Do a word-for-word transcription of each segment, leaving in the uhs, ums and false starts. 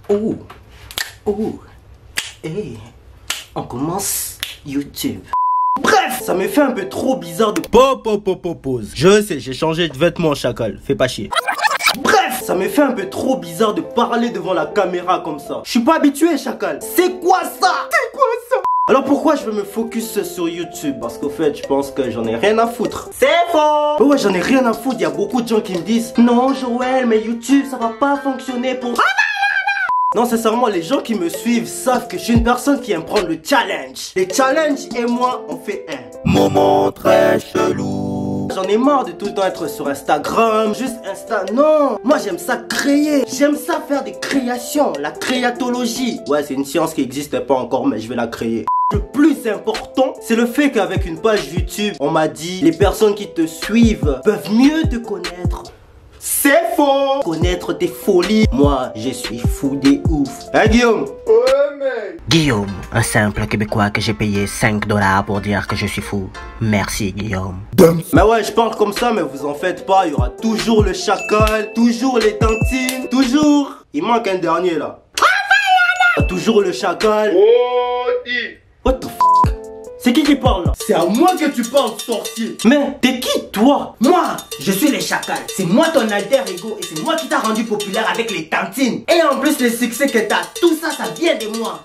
Oh, oh, hey, on commence YouTube. Bref, ça me fait un peu trop bizarre de... Pop, pop, pop, pop, pause. Je sais, j'ai changé de vêtements, chacal. Fais pas chier. Bref, ça me fait un peu trop bizarre de parler devant la caméra comme ça. Je suis pas habitué, chacal. C'est quoi ça? C'est quoi ça? Alors pourquoi je veux me focus sur YouTube? Parce qu'au fait, je pense que j'en ai rien à foutre. C'est faux! Oh ouais, j'en ai rien à foutre. Il y a beaucoup de gens qui me disent: non, Joël, mais YouTube, ça va pas fonctionner pour... Non, sincèrement, les gens qui me suivent savent que je suis une personne qui aime prendre le challenge. Les challenges et moi, on fait un moment très chelou. J'en ai marre de tout le temps être sur Instagram, juste Insta. Non, moi j'aime ça créer. J'aime ça faire des créations, la créatologie. Ouais, c'est une science qui n'existe pas encore, mais je vais la créer. Le plus important, c'est le fait qu'avec une page YouTube, on m'a dit: les personnes qui te suivent peuvent mieux te connaître. C'est faux! Connaître tes folies. Moi, je suis fou des ouf. Hein, Guillaume? Ouais, mec. Guillaume, un simple Québécois que j'ai payé cinq dollars pour dire que je suis fou. Merci, Guillaume. Mais ouais, je parle comme ça, mais vous en faites pas. Il y aura toujours le chacal, toujours les tantines, toujours... Il manque un dernier, là. Toujours le chacal. What the f***? C'est qui qui parle là? C'est à moi que tu parles, sorcier. Mais t'es qui toi? Moi, je suis le chacal. C'est moi ton alter ego et c'est moi qui t'a rendu populaire avec les tantines. Et en plus, le succès que t'as, tout ça, ça vient de moi.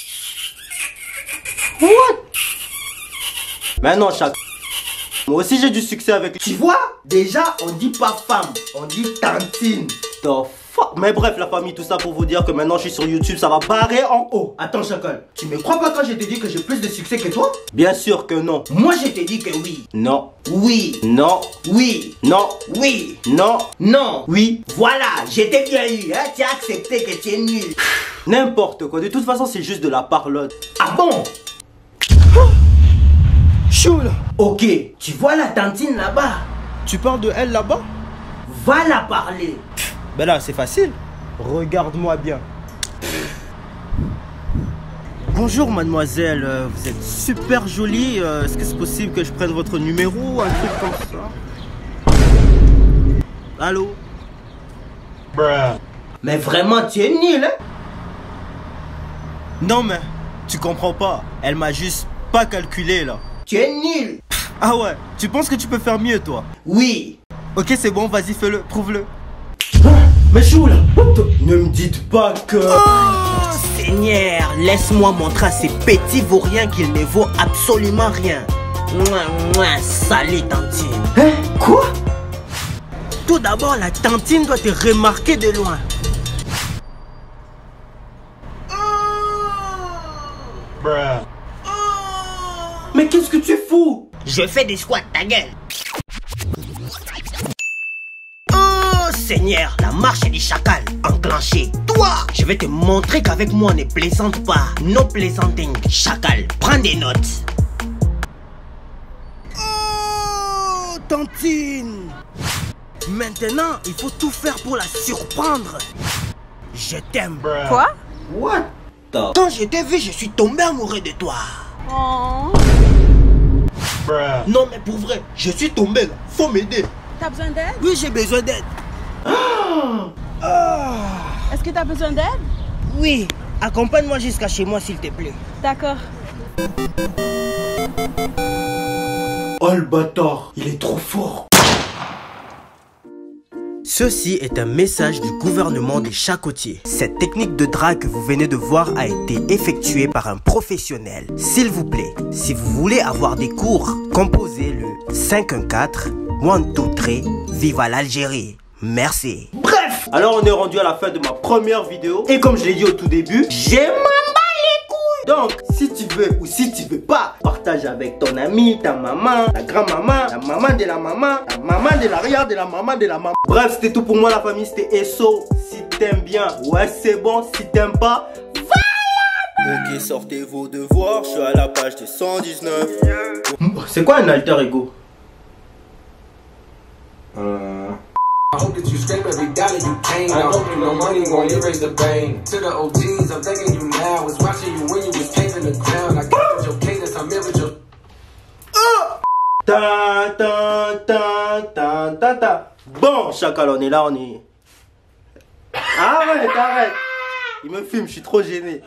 What? Mais non, chacal. Moi aussi j'ai du succès avec... Tu vois? Déjà, on dit pas femme, on dit tantine. The fuck? Mais bref, la famille, tout ça pour vous dire que maintenant je suis sur YouTube, ça va barrer en haut. Attends, chacal, tu me crois pas quand je te dis que j'ai plus de succès que toi? Bien sûr que non. Moi, je te dis que oui. Non. Oui. Non. Oui. Non. Oui. Non. Non. Oui. Voilà, je t'ai bien eu, hein? Tu as accepté que tu es nul. N'importe quoi, de toute façon c'est juste de la parlotte. Ah bon? Chou là. Ok, tu vois la tantine là-bas? Tu parles de elle là-bas? Va la parler. Ben là c'est facile. Regarde-moi bien. Bonjour mademoiselle, euh, vous êtes super jolie. euh, Est-ce que c'est possible que je prenne votre numéro? Un truc comme ça. Allô? Bruh. Mais vraiment, tu es nul, hein? Non mais, tu comprends pas. Elle m'a juste pas calculé là. Tu es nul. Ah ouais, tu penses que tu peux faire mieux toi? Oui. Ok c'est bon, vas-y fais-le, prouve-le. Mais chou là, Ne me dites pas que... Oh, Seigneur, laisse-moi montrer à ces petits vauriens qu'il ne vaut absolument rien. Mouah, mouah, salée tantine. Hein? Quoi? Tout d'abord, la tantine doit te remarquer de loin. Bruh. Mais qu'est-ce que tu fous? Je fais des squats, ta gueule. Oh Seigneur, la marche du chacal enclenchée. Toi, je vais te montrer qu'avec moi on ne plaisante pas. No plaisanting. Chacal, prends des notes. Oh tantine. Maintenant, il faut tout faire pour la surprendre. Je t'aime. Bruh. Quoi? What? Quand je t'ai vu, je suis tombé amoureux de toi. Oh. Bruh. Non mais pour vrai, je suis tombé là. Faut m'aider. T'as besoin d'aide? Oui, j'ai besoin d'aide. Est-ce que t'as besoin d'aide? Oui, accompagne-moi jusqu'à chez moi s'il te plaît. D'accord. Oh le bâtard, il est trop fort. Ceci est un message du gouvernement des Chacotiers. Cette technique de drague que vous venez de voir a été effectuée par un professionnel. S'il vous plaît, si vous voulez avoir des cours, composez le cinq un quatre, un deux trois, viva l'Algérie. Merci. Bref, alors on est rendu à la fin de ma première vidéo. Et comme je l'ai dit au tout début, j'ai m'en bats les couilles. Donc, si tu veux ou si tu veux pas, partage avec ton ami, ta maman, ta grand-maman, la maman de la maman, la maman de l'arrière de la maman de la maman. Bref, c'était tout pour moi la famille, c'était Esso. Si t'aimes bien, ouais c'est bon. Si t'aimes pas, voilà. Ok, sortez vos devoirs, je suis à la page de cent dix-neuf. C'est quoi un alter ego? Euh... I hope that you scream every dollar you can. I hope you no money gon' erase the bang. To the O Gs, I'm thanking you now. Was watching you when you was taping the crown. I got your cadence, I mirrored your... Ta ta ta ta ta ta. Bon, chacal, on est là, on est... Arrête, arrête. Il me filme, je suis trop gêné.